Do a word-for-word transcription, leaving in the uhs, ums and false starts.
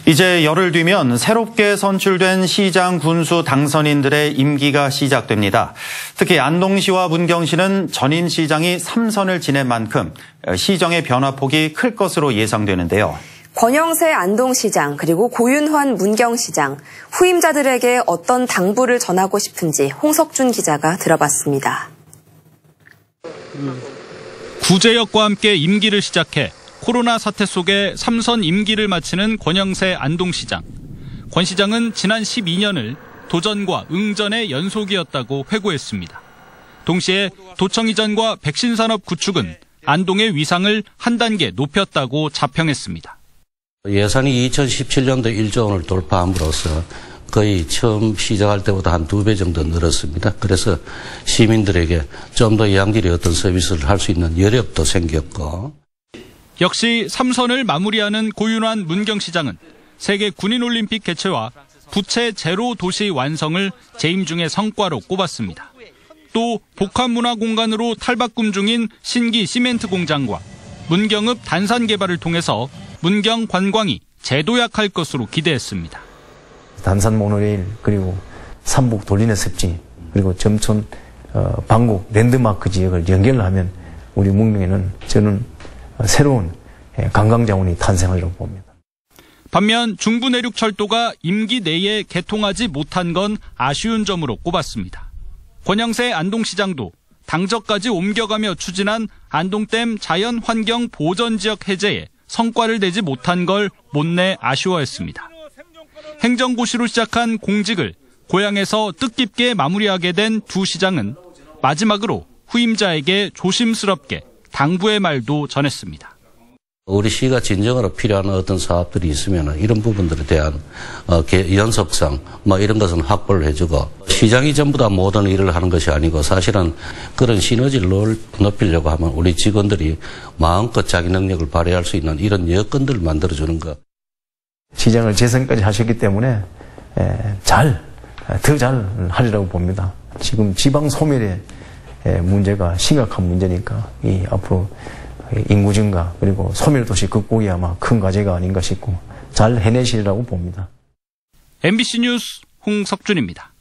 이제 열흘 뒤면 새롭게 선출된 시장 군수 당선인들의 임기가 시작됩니다. 특히 안동시와 문경시는 전인 시장이 삼 선을 지낸 만큼 시정의 변화폭이 클 것으로 예상되는데요. 권영세 안동시장 그리고 고윤환 문경시장, 후임자들에게 어떤 당부를 전하고 싶은지 홍석준 기자가 들어봤습니다. 구제역과 함께 임기를 시작해 코로나 사태 속에 삼 선 임기를 마치는 권영세 안동시장. 권 시장은 지난 십이 년을 도전과 응전의 연속이었다고 회고했습니다. 동시에 도청 이전과 백신 산업 구축은 안동의 위상을 한 단계 높였다고 자평했습니다. 예산이 이천십칠 년도 일조 원을 돌파함으로써 거의 처음 시작할 때보다 한 두 배 정도 늘었습니다. 그래서 시민들에게 좀 더 양질의 어떤 서비스를 할 수 있는 여력도 생겼고. 역시 삼 선을 마무리하는 고윤환 문경시장은 세계 군인올림픽 개최와 부채 제로 도시 완성을 재임 중의 성과로 꼽았습니다. 또 복합문화공간으로 탈바꿈 중인 신기 시멘트 공장과 문경읍 단산 개발을 통해서 문경 관광이 재도약할 것으로 기대했습니다. 단산 모노레일 그리고 삼북 돌리네 습지 그리고 점촌 어, 방곡 랜드마크 지역을 연결하면 우리 문경에는 저는 새로운 관광자원이 탄생하리라고 봅니다. 반면 중부내륙철도가 임기 내에 개통하지 못한 건 아쉬운 점으로 꼽았습니다. 권영세 안동시장도 당저까지 옮겨가며 추진한 안동댐 자연환경 보전지역 해제에 성과를 내지 못한 걸 못내 아쉬워했습니다. 행정고시로 시작한 공직을 고향에서 뜻깊게 마무리하게 된 두 시장은 마지막으로 후임자에게 조심스럽게 당부의 말도 전했습니다. 우리 시가 진정으로 필요한 어떤 사업들이 있으면 이런 부분들에 대한 어, 연속성 뭐 이런 것은 확보를 해주고 시장이 전부 다 모든 일을 하는 것이 아니고 사실은 그런 시너지를 높이려고 하면 우리 직원들이 마음껏 자기 능력을 발휘할 수 있는 이런 여건들을 만들어주는 것. 시장을 재선까지 하셨기 때문에 잘, 더 잘 하리라고 봅니다. 지금 지방 소멸의 문제가 심각한 문제니까 이 앞으로 인구 증가 그리고 소멸도시 극복이 아마 큰 과제가 아닌가 싶고 잘 해내시리라고 봅니다. 엠비씨 뉴스 홍석준입니다.